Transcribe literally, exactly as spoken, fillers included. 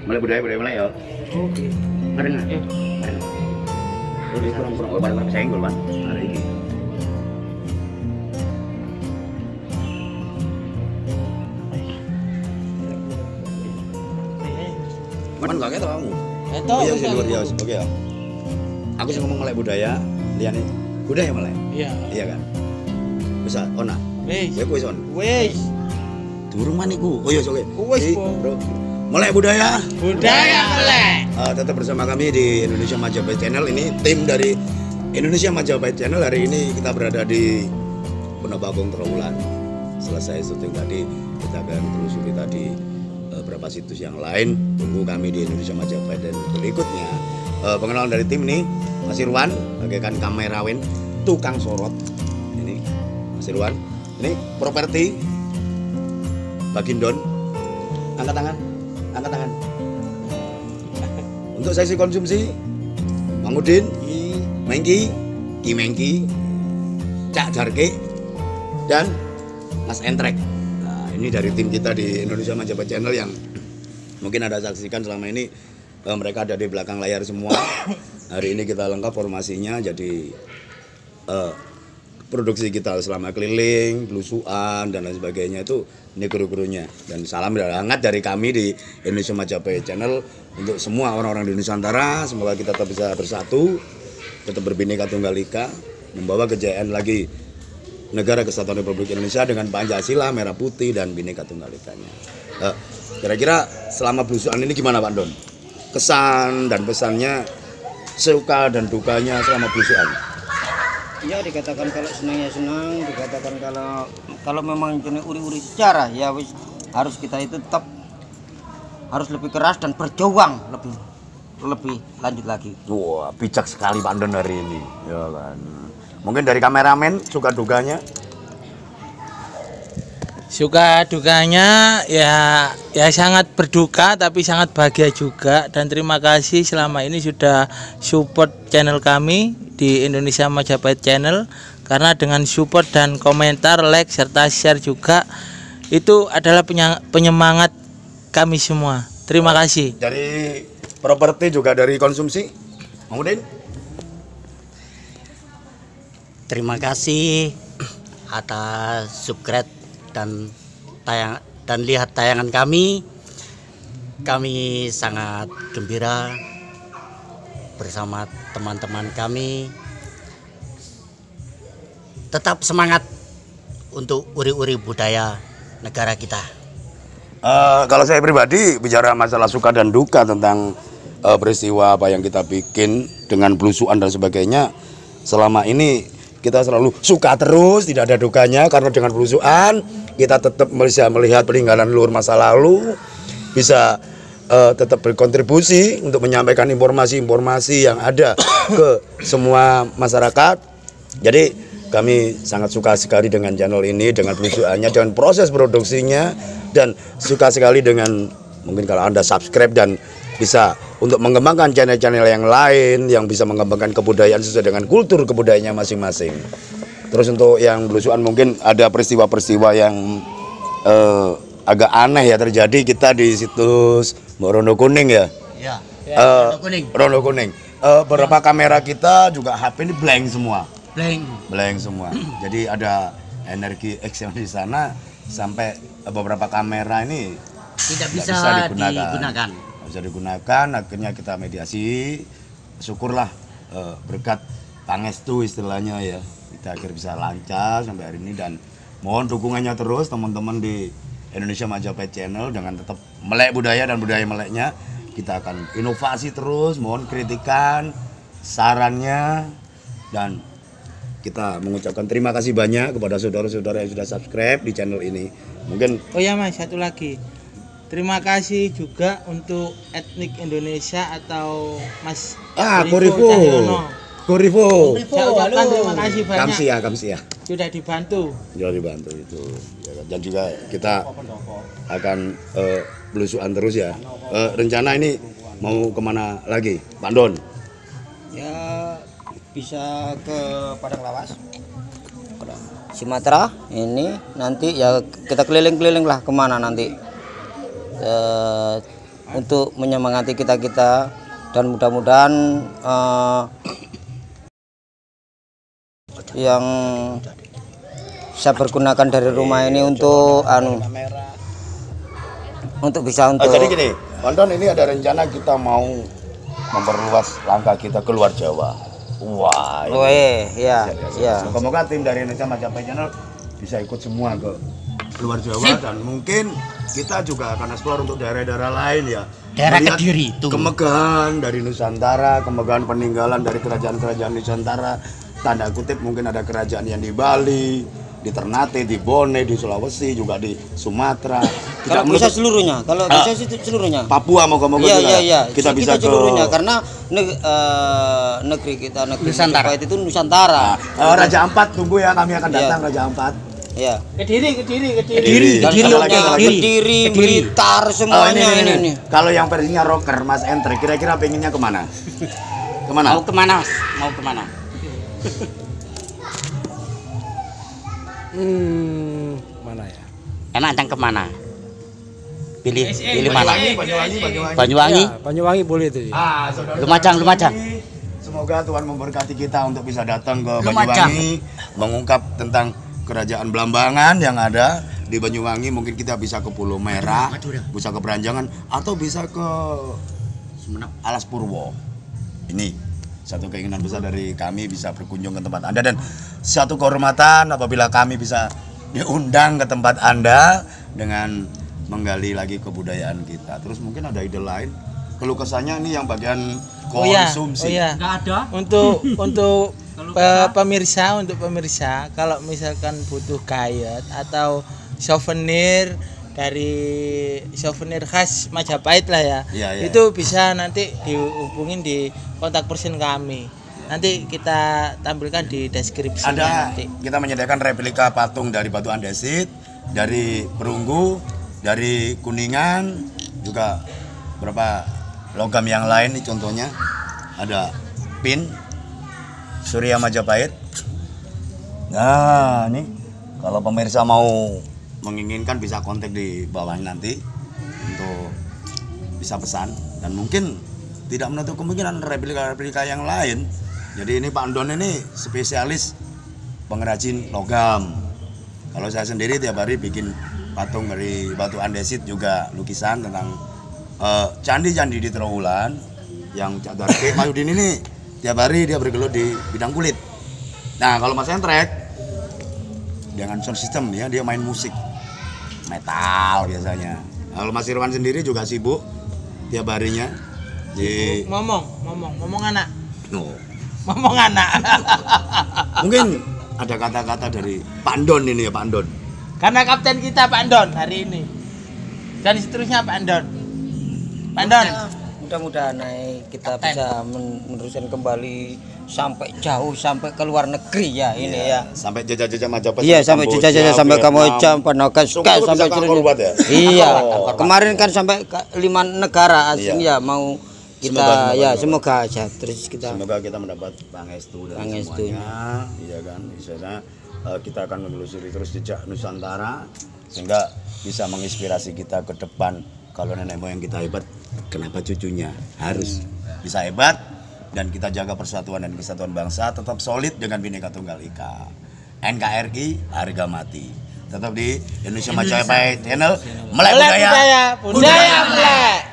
Melek budaya budaya melek ya. Oke. Bareng nggak? Ya. Bareng. Terus kurang-kurang oh, bareng senggol Pak. Hari ini. Mana enggak ketok kamu? Ketok. Oh, iya sih luar biasa. Oke ya. Aku sih ngomong melek budaya, liyane budaya melek. Iya. Iya kan? Bisa ona. Wis. Kowe kuwi son. Wis. Durung maniku. Oh iya oke. Wis, Jadi, Po. Bro. Melek budaya. Budaya melek. Uh, tetap bersama kami di Indonesia Majapahit Channel. Ini tim dari Indonesia Majapahit Channel. Hari ini kita berada di Penobakung Trawulan. Selesai syuting tadi, kita akan telusuri tadi uh, beberapa situs yang lain. Tunggu kami di Indonesia Majapahit. Dan berikutnya uh, pengenalan dari tim ini Mas Irwan, bagaikan kamerawan, tukang sorot. Ini Mas Irwan. Ini properti Bagindon. Angkat tangan, angkat tangan. Untuk sesi konsumsi, Mang Udin, Mengki, Ki Mengki, Cak Jarke, dan Mas Entrek. Nah, ini dari tim kita di Indonesia Majapahit Channel yang mungkin ada saksikan selama ini. Eh, mereka ada di belakang layar semua. Hari ini kita lengkap formasinya, jadi eh, produksi kita selama keliling, belusuan dan lain sebagainya itu ini kru-krunya. Dan salam hangat dari kami di Indonesia Majapahit Channel untuk semua orang-orang di Nusantara. Semoga kita tetap bisa bersatu, tetap berbineka tunggal ika, membawa kejayaan lagi negara kesatuan Republik Indonesia dengan Pancasila, merah putih dan bineka tunggal ikanya. Eh, kira-kira selama belusuan ini gimana Pak Don? Kesan dan pesannya, suka dan dukanya selama belusuan. Ya dikatakan kalau senangnya senang, dikatakan kalau kalau memang jenis uri-uri sejarah ya wis harus kita itu tetap harus lebih keras dan berjuang lebih lebih lanjut lagi. Wah, bijak sekali Pak Don hari ini, ya kan. Mungkin dari kameramen suka dukanya. Suka dukanya ya ya sangat berduka tapi sangat bahagia juga, dan terima kasih selama ini sudah support channel kami di Indonesia Majapahit Channel, karena dengan support dan komentar, like serta share juga itu adalah penyemangat kami semua. Terima kasih. Dari properti juga dari konsumsi. Kemudian Terima kasih atas subscribe dan tayang dan lihat tayangan kami. Kami sangat gembira bersama teman-teman kami. Tetap semangat untuk uri-uri budaya negara kita. Uh, kalau saya pribadi bicara masalah suka dan duka tentang uh, peristiwa apa yang kita bikin dengan belusuan dan sebagainya, selama ini kita selalu suka terus, tidak ada dukanya, karena dengan belusuan kita tetap bisa melihat peninggalan leluhur masa lalu, bisa uh, tetap berkontribusi untuk menyampaikan informasi-informasi yang ada ke semua masyarakat. Jadi kami sangat suka sekali dengan channel ini, dengan belusuannya, dengan proses produksinya, dan suka sekali dengan mungkin kalau Anda subscribe dan bisa untuk mengembangkan channel-channel yang lain yang bisa mengembangkan kebudayaan sesuai dengan kultur kebudayaannya masing-masing. Terus untuk yang belusuan mungkin ada peristiwa-peristiwa yang eh, agak aneh ya terjadi kita di situs Rondo Kuning ya. Ya, Eh, Rondo Kuning. Rondo Kuning. Eh, beberapa kamera kita juga H P ini blank semua. Blank. Blank semua. Jadi ada energi X yang di sana sampai beberapa kamera ini Tidak Tidak bisa, bisa digunakan. digunakan. nggak bisa digunakan. Akhirnya kita mediasi, syukurlah eh, berkat pangestu istilahnya ya, kita akhirnya bisa lancar sampai hari ini. Dan mohon dukungannya terus teman-teman di Indonesia Majapahit Channel dengan tetap melek budaya dan budaya meleknya. Kita akan inovasi terus, mohon kritikan, sarannya, dan kita mengucapkan terima kasih banyak kepada saudara-saudara yang sudah subscribe di channel ini. Mungkin Oh ya Mas, satu lagi. Terima kasih juga untuk etnik Indonesia atau Mas ah Gorifo Gorifo, Cahyono. Gorifo, Saya ucapkan terima kasih banyak Kamsia, Kamsia. sudah dibantu. Sudah dibantu itu. Dan juga kita akan uh, belusuan terus ya. Uh, rencana ini mau kemana lagi, Pak Don? Ya bisa ke Padang Lawas, Sumatera ini nanti ya kita keliling-keliling lah kemana nanti. Eh, untuk menyemangati kita-kita, dan mudah-mudahan uh, yang saya pergunakan dari rumah ini untuk anu untuk bisa untuk Oh, jadi gini, Pandon, ini ada rencana kita mau memperluas langkah kita keluar Jawa. Wah, oh eh ya ya semoga tim dari Indonesia Majapahit Channel bisa ikut semua ke luar Jawa. Sip. Dan mungkin kita juga akan eksplor untuk daerah-daerah lain ya. Daerah Melihat Kediri itu. Kemegahan dari Nusantara, kemegahan peninggalan dari kerajaan-kerajaan Nusantara. Tanda kutip mungkin ada kerajaan yang di Bali, di Ternate, di Bone, di Sulawesi, juga di Sumatera. kalau bisa seluruhnya, kalau Ah. bisa sih seluruhnya. Papua moga-moga Iya juga iya iya. kita bisa ke seluruhnya karena neg- eh, negeri kita negeri Nusantara. Majapahit itu Nusantara. Nah, eh, Raja Ampat tunggu ya, kami akan Iya. datang Raja Ampat. Iya. Kediri, Kediri, Kediri. Kediri. Dan Kediri, semuanya, lagi, ada lagi. Kediri, Kediri. Blitar, Oh, semuanya ini, ini, ini, ini. Kalau yang versinya rocker, Mas Entre, kira-kira pengennya kemana? Kemana? Mau kemana? Mau kemana? Hmm, mana ya? Enak dan kemana? Pilih, pilih mana? Banyuwangi, Banyuwangi, Banyuwangi. Banyuwangi, Ya, Banyuwangi boleh itu. Ya. Ah, saudara-saudara Lumajang, Lumajang. kami, semoga Tuhan memberkati kita untuk bisa datang ke Lumajang. Banyuwangi, mengungkap tentang kerajaan Blambangan yang ada di Banyuwangi. Mungkin kita bisa ke Pulau Merah, bisa ke Beranjangan, atau bisa ke Sumenep, Alas Purwo. Ini satu keinginan besar dari kami bisa berkunjung ke tempat Anda, dan satu kehormatan apabila kami bisa diundang ke tempat Anda dengan menggali lagi kebudayaan kita. Terus mungkin ada ide lain. Keluh kesahnya ini yang bagian Oh ya, konsumsi. oh ya. Nggak ada. Untuk untuk pe- pemirsa, untuk pemirsa, kalau misalkan butuh gayet atau souvenir dari souvenir khas Majapahit lah ya, Iya, iya. itu bisa nanti dihubungin di kontak person kami. Nanti kita tampilkan di deskripsi Ada, nanti. kita menyediakan replika patung dari Batu Andesit, dari Perunggu, dari Kuningan, juga beberapa logam yang lain nih, contohnya ada pin Surya Majapahit. Nah, ini kalau pemirsa mau menginginkan bisa kontak di bawah nanti untuk bisa pesan, dan mungkin tidak menutup kemungkinan replika-replika yang lain. Jadi ini Pak Andon ini spesialis pengrajin logam. Kalau saya sendiri tiap hari bikin patung dari Batu Andesit, juga lukisan tentang eh, candi-candi di Trowulan. Yang Cak Darke Mayudin ini tiap hari dia bergelut di bidang kulit. Nah, kalau Mas Entrek dengan sound system ya, dia main musik metal biasanya. Kalau Mas Irwan sendiri juga sibuk tiap harinya di Ngomong, ngomong, ngomong anak. no. Ngomong anak. Mungkin ada kata-kata dari Pak Andon ini ya, Pak Andon. Karena kapten kita Pak Andon hari ini. Dan seterusnya Pak Andon. Pak Andon. Mudah-mudahan naik kita Kapten. bisa men- meneruskan kembali sampai jauh, sampai ke luar negeri ya ini ya. Sampai jajah-jajah Majapahit. Iya, sampai Kamboja, jajah sampai Vietnam. Kamboja, Panokas, Sungguh bisa sampai ke Angkor seluruh- Wat ya? Iya, Oh. kemarin kan sampai ke lima negara asing Iya. ya, mau kita Semoga, semoga, ya semoga. semoga aja terus kita. Semoga kita mendapat pangestu dan Pangestu. semuanya, iya kan, misalnya eh, kita akan menelusuri terus jejak Nusantara sehingga bisa menginspirasi kita ke depan. Kalau nenek moyang kita hebat, kenapa cucunya harus bisa hebat? Dan kita jaga persatuan dan kesatuan bangsa tetap solid dengan Bhinneka Tunggal Ika. N K R I harga mati. Tetap di Indonesia Majapahit Channel, melek Melek budaya, budaya, budaya melek.